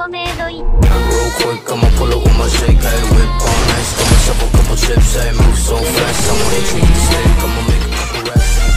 ゴメイドイッ Real quick, I'ma pull up with my shake, hey, whip on ice. Got myself a couple chips, hey, move so fast. I wanna treat the stick, I'ma make a couple racks.